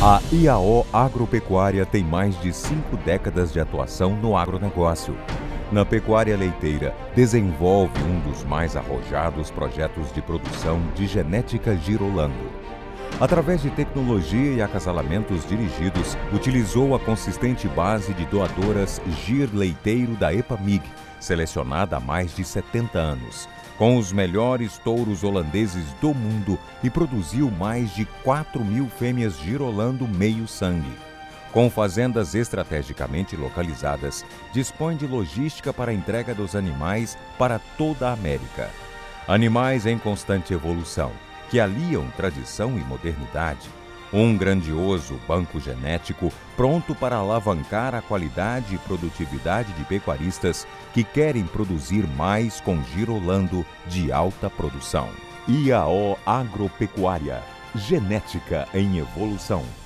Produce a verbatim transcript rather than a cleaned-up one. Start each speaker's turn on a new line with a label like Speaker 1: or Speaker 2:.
Speaker 1: A I A O Agropecuária tem mais de cinco décadas de atuação no agronegócio. Na pecuária leiteira, desenvolve um dos mais arrojados projetos de produção de genética girolando. Através de tecnologia e acasalamentos dirigidos, utilizou a consistente base de doadoras Gir Leiteiro da EPAMIG, selecionada há mais de setenta anos, com os melhores touros holandeses do mundo, e produziu mais de quatro mil fêmeas girolando meio sangue. Com fazendas estrategicamente localizadas, dispõe de logística para a entrega dos animais para toda a América. Animais em constante evolução, que aliam tradição e modernidade. Um grandioso banco genético pronto para alavancar a qualidade e produtividade de pecuaristas que querem produzir mais com girolando de alta produção. I A O Agropecuária, genética em evolução.